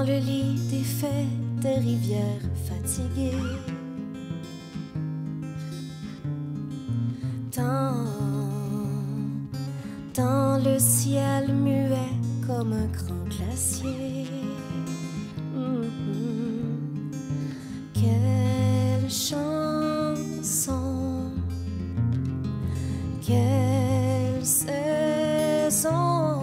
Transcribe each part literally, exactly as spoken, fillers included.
le lit des faits des rivières fatiguées. Dans, dans le ciel muet comme un grand glacier. Mm-hmm. Quelle chanson, quelle saison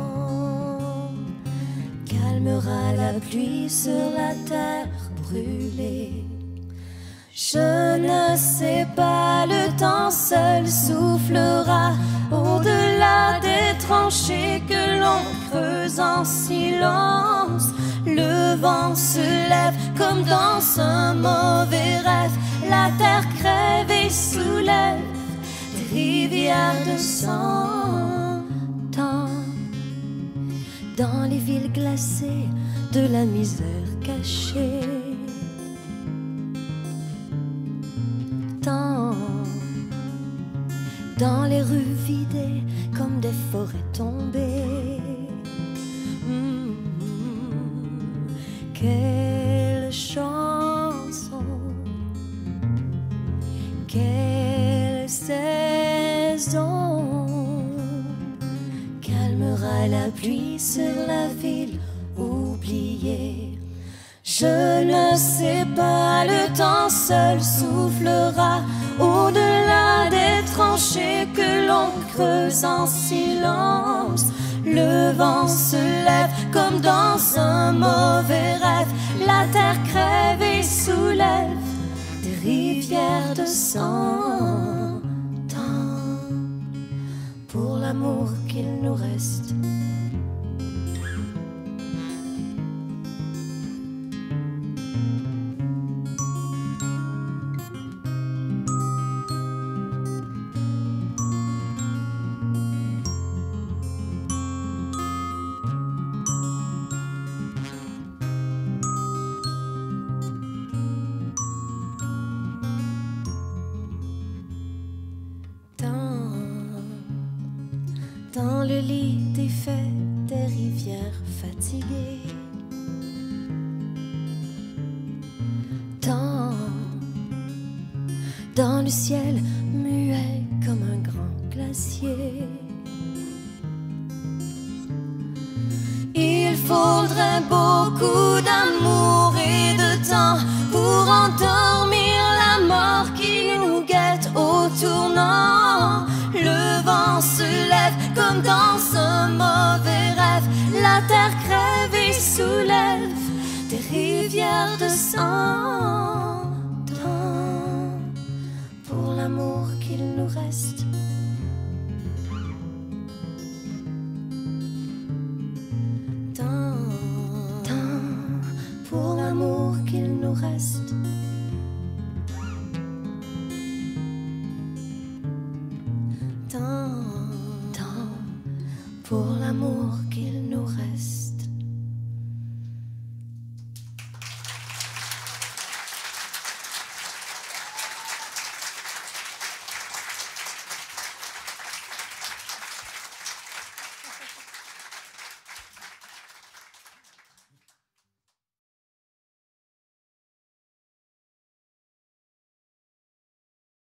calmera la pluie sur la terre brûlée. Je ne sais pas, le temps seul soufflera au-delà des tranchées que l'on creuse en silence. Le vent se lève comme dans un mauvais rêve. La terre crève et soulève des rivières de sang. Dans, dans les villes glacées de la misère cachée. Dans, dans les rues vidées comme des forêts tombées. Mmh, quelle chanson, quelle saison calmera la pluie sur la ville oubliée. Je ne sais pas, le temps seul soufflera au-delà des tranchées que l'on creuse en silence. Le vent se lève comme dans un mauvais rêve. La terre crève et soulève des rivières de sang. Tant pour l'amour qu'il nous reste. Dans le lit des faits des rivières fatiguées. Dans, dans le ciel muet comme un grand glacier. Il faudrait beaucoup d'amour et de temps pour endormir la mort qui nous guette au tournant. Le vent se lève comme dans un mauvais rêve. La terre crève et soulève des rivières de sang. Tant pour l'amour qu'il nous reste. Tant, tant pour l'amour qu'il nous reste. Tant, tant pour l'amour qu'il nous reste.